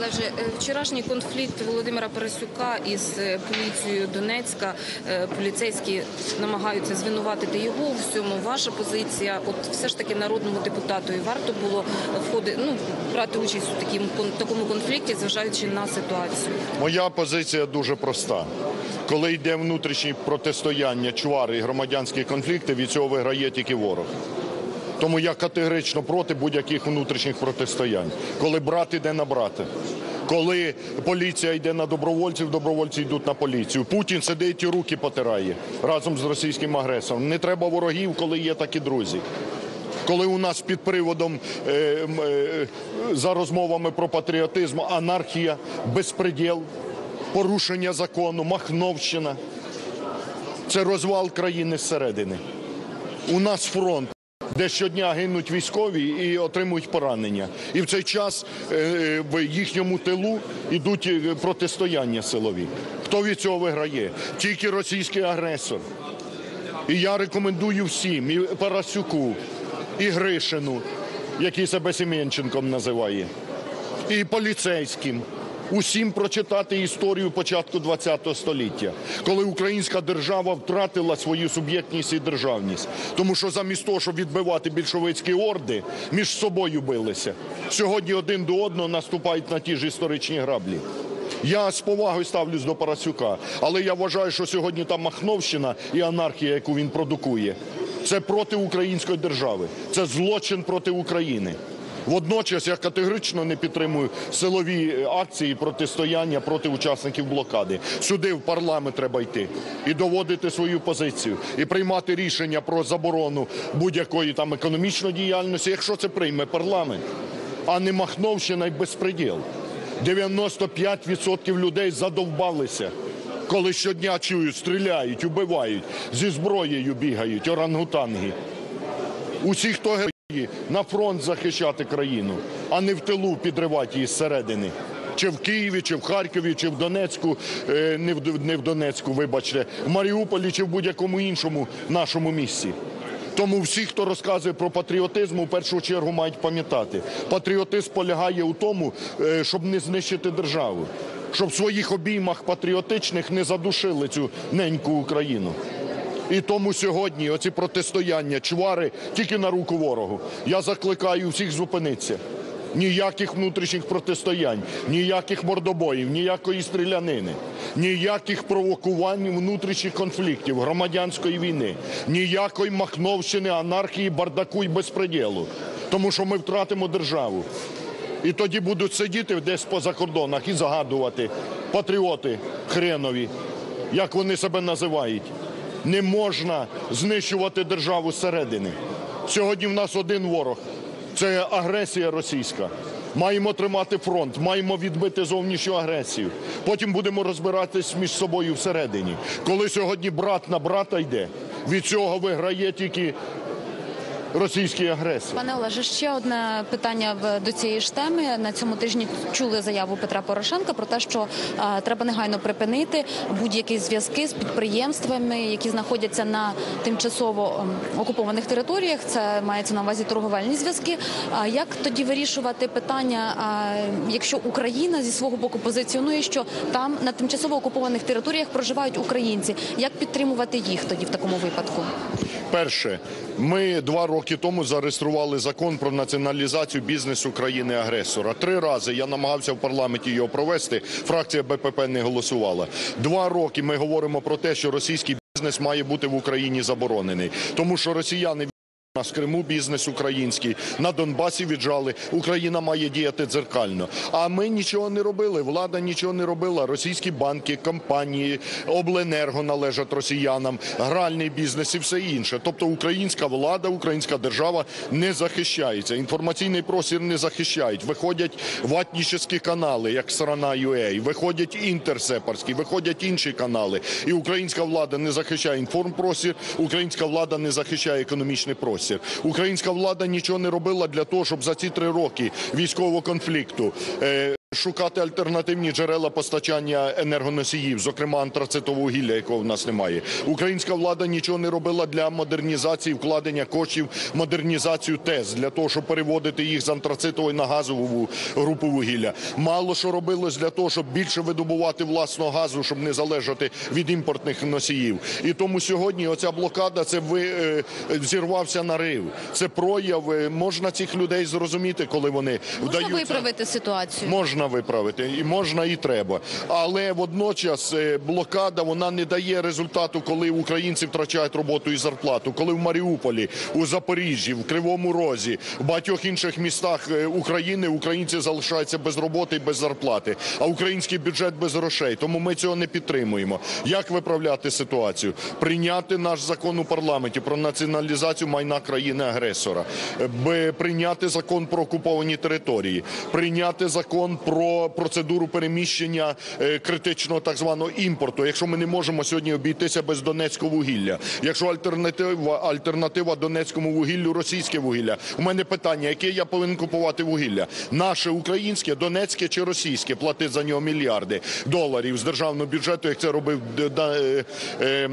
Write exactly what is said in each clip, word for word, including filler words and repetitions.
Олеже, вчорашній конфлікт Володимира Парасюка із поліцією Донецька, поліцейські намагаються звинуватити його у всьому. Ваша позиція, от все ж таки народному депутату і варто було входити, ну, брати участь у такому, такому конфлікті, зважаючи на ситуацію? Моя позиція дуже проста. Коли йде внутрішнє протистояння, чвари і громадянські конфлікти, від цього виграє тільки ворог. Тому я категорично проти будь-яких внутрішніх протистоянь. Коли брат іде на брата, коли поліція йде на добровольців, добровольці йдуть на поліцію. Путін сидить і руки потирає разом з російським агресором. Не треба ворогів, коли є такі друзі. Коли у нас під приводом, е, е, за розмовами про патріотизм, анархія, безпреділ, порушення закону, махновщина – це розвал країни зсередини. У нас фронт, де щодня гинуть військові і отримують поранення. І в цей час е, в їхньому тилу йдуть протистояння силові. Хто від цього виграє? Тільки російський агресор. І я рекомендую всім, і Парасюку, і Гришину, який себе Семенченком називає, і поліцейським, усім прочитати історію початку ХХ століття, коли українська держава втратила свою суб'єктність і державність. Тому що замість того, щоб відбивати більшовицькі орди, між собою билися. Сьогодні один до одного наступають на ті ж історичні граблі. Я з повагою ставлюсь до Парасюка, але я вважаю, що сьогодні та махновщина і анархія, яку він продукує, це проти української держави, це злочин проти України. Водночас я категорично не підтримую силові акції протистояння проти учасників блокади. Сюди, в парламент, треба йти і доводити свою позицію, і приймати рішення про заборону будь-якої там економічної діяльності, якщо це прийме парламент, а не махновщина і безпреділ. дев'яносто п'ять відсотків людей задовбалися, коли щодня чують, стріляють, убивають, зі зброєю бігають, орангутанги. Усі, хто на фронт захищати країну, а не в тилу підривати її зсередини. Чи в Києві, чи в Харкові, чи в Донецьку, не в, не в Донецьку, вибачте, в Маріуполі, чи в будь-якому іншому нашому місці. Тому всі, хто розказує про патріотизм, у першу чергу мають пам'ятати. Патріотизм полягає у тому, щоб не знищити державу, щоб в своїх обіймах патріотичних не задушили цю неньку Україну. І тому сьогодні оці протистояння, чвари тільки на руку ворогу. Я закликаю всіх зупинитися. Ніяких внутрішніх протистоянь, ніяких мордобоїв, ніякої стрілянини, ніяких провокувань внутрішніх конфліктів, громадянської війни, ніякої махновщини, анархії, бардаку і безпреділу. Тому що ми втратимо державу. І тоді будуть сидіти десь по закордонах і загадувати патріоти хренові, як вони себе називають. Не можна знищувати державу зсередини. Сьогодні в нас один ворог – це агресія російська. Маємо тримати фронт, маємо відбити зовнішню агресію. Потім будемо розбиратись між собою всередині. Коли сьогодні брат на брата йде, від цього виграє тільки російський агресор. Пане Олеже, ще одне питання до цієї ж теми. На цьому тижні чули заяву Петра Порошенка про те, що а, треба негайно припинити будь-які зв'язки з підприємствами, які знаходяться на тимчасово а, окупованих територіях. Це мається на увазі торговельні зв'язки. А як тоді вирішувати питання, а, якщо Україна зі свого боку позиціонує, що там на тимчасово окупованих територіях проживають українці? Як підтримувати їх тоді в такому випадку? Перше, ми два роки тому зареєстрували закон про націоналізацію бізнесу країни-агресора. Три рази я намагався в парламенті його провести, фракція Б П П не голосувала. Два роки ми говоримо про те, що російський бізнес має бути в Україні заборонений, тому що росіяни у нас в Криму бізнес український, на Донбасі віджали, Україна має діяти дзеркально. А ми нічого не робили, влада нічого не робила, російські банки, компанії, обленерго належать росіянам, гральний бізнес і все інше. Тобто українська влада, українська держава не захищається, інформаційний простір не захищають, виходять ватнічські канали, як Страна ю а, виходять інтерсепарські, виходять інші канали. І українська влада не захищає інформпростір, українська влада не захищає економічний простір. Українська влада нічого не робила для того, щоб за ці три роки військового конфлікту Шукати альтернативні джерела постачання енергоносіїв, зокрема антрацитового вугілля, якого в нас немає. Українська влада нічого не робила для модернізації, вкладення коштів, модернізацію ТЕС, для того, щоб переводити їх з антрацитової на газову групу вугілля. Мало що робилось для того, щоб більше видобувати власного газу, щоб не залежати від імпортних носіїв. І тому сьогодні оця блокада, це ви, е, зірвався нарив. Це прояв, е, можна цих людей зрозуміти, коли вони Можна вдаються. виправити ситуацію? Можна виправити, і можна, і треба. Але водночас е, блокада, вона не дає результату, коли українці втрачають роботу і зарплату. Коли в Маріуполі, у Запоріжжі, в Кривому Розі, в багатьох інших містах е, України українці залишаються без роботи і без зарплати, а український бюджет без грошей. Тому ми цього не підтримуємо. Як виправляти ситуацію? Прийняти наш закон у парламенті про націоналізацію майна країни-агресора, Б- прийняти закон про окуповані території, прийняти закон про процедуру переміщення е, критичного так званого імпорту, якщо ми не можемо сьогодні обійтися без донецького вугілля. Якщо альтернатива, альтернатива донецькому вугіллю – російське вугілля. У мене питання, яке я повинен купувати вугілля? Наше українське, донецьке чи російське? Платить за нього мільярди доларів з державного бюджету, як це робив д- да, е, е, е,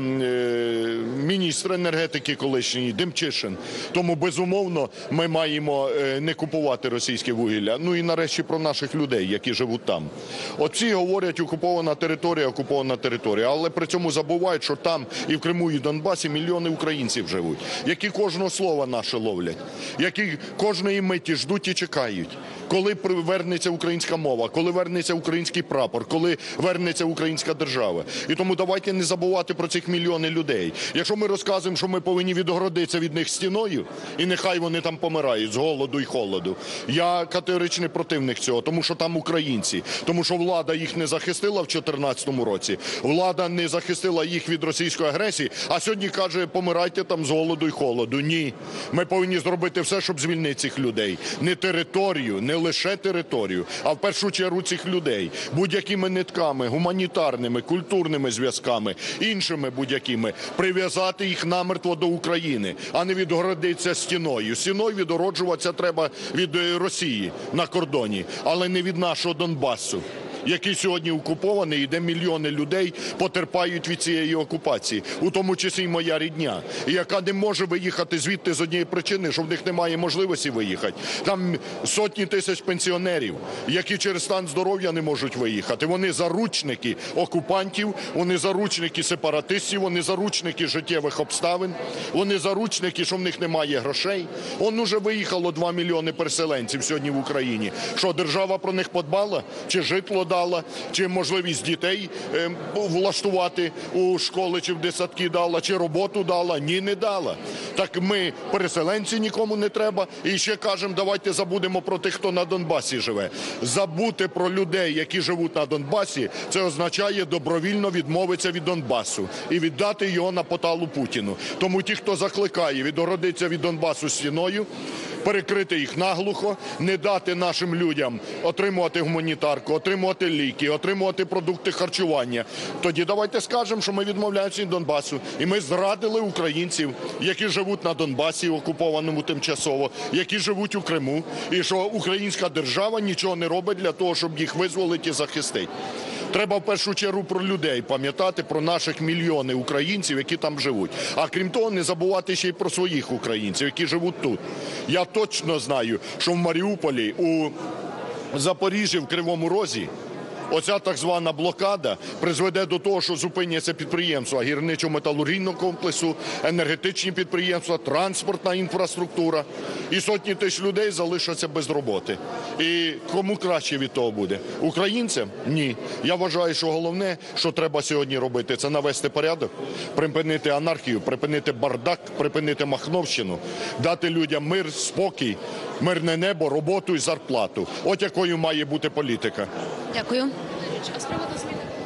міністр енергетики колишній Демчишин. Тому, безумовно, ми маємо е, не купувати російське вугілля. Ну і нарешті про наших людей, які живуть там. От всі говорять, окупована територія, окупована територія, але при цьому забувають, що там і в Криму, і в Донбасі мільйони українців живуть, які кожного слова наше ловлять, які кожної миті ждуть і чекають, коли вернеться українська мова, коли вернеться український прапор, коли вернеться українська держава. І тому давайте не забувати про цих мільйони людей. Якщо ми розказуємо, що ми повинні відгородитися від них стіною, і нехай вони там помирають з голоду і холоду, я категоричний противник цього, тому що там українці, тому що влада їх не захистила в чотирнадцятому році, влада не захистила їх від російської агресії, а сьогодні каже, помирайте там з голоду і холоду. Ні. Ми повинні зробити все, щоб звільнити цих людей. Не територію, не лише територію, а в першу чергу цих людей. Будь-якими нитками, гуманітарними, культурними зв'язками, іншими будь-якими. Прив'язати їх намертво до України, а не відгородитися стіною. Стіною відгороджуватися треба від Росії на кордоні, але не від нашого Донбасу, який сьогодні окупований, і де мільйони людей потерпають від цієї окупації, у тому числі й моя рідня, і яка не може виїхати звідти з однієї причини, що в них немає можливості виїхати. Там сотні тисяч пенсіонерів, які через стан здоров'я не можуть виїхати. Вони заручники окупантів, вони заручники сепаратистів, вони заручники життєвих обставин, вони заручники, що в них немає грошей. Он уже виїхало два мільйони переселенців сьогодні в Україні. Що, держава про них подбала? Чи житло дала, чи можливість дітей е, влаштувати у школи чи в дитсадки дала, чи роботу дала? Ні, не дала. Так ми, переселенці, нікому не треба, і ще кажемо, давайте забудемо про тих, хто на Донбасі живе. Забути про людей, які живуть на Донбасі, це означає добровільно відмовитися від Донбасу і віддати його на поталу Путіну. Тому ті, хто закликає відгородитися від Донбасу стіною, перекрити їх наглухо, не дати нашим людям отримувати гуманітарку, отримувати ліки, отримувати продукти харчування. Тоді давайте скажемо, що ми відмовляємося від Донбасу. І ми зрадили українців, які живуть на Донбасі, окупованому тимчасово, які живуть у Криму, і що українська держава нічого не робить для того, щоб їх визволити і захистити. Треба в першу чергу про людей пам'ятати, про наших мільйони українців, які там живуть. А крім того, не забувати ще й про своїх українців, які живуть тут. Я точно знаю, що в Маріуполі, у Запоріжжі, в Кривому Розі оця так звана блокада призведе до того, що зупиняться підприємства гірничо-металургійного комплексу, енергетичні підприємства, транспортна інфраструктура. І сотні тисяч людей залишаться без роботи. І кому краще від того буде? Українцям? Ні. Я вважаю, що головне, що треба сьогодні робити, це навести порядок, припинити анархію, припинити бардак, припинити махновщину, дати людям мир, спокій, мирне небо, роботу і зарплату. От якою має бути політика. Дякую. А з приводу зміни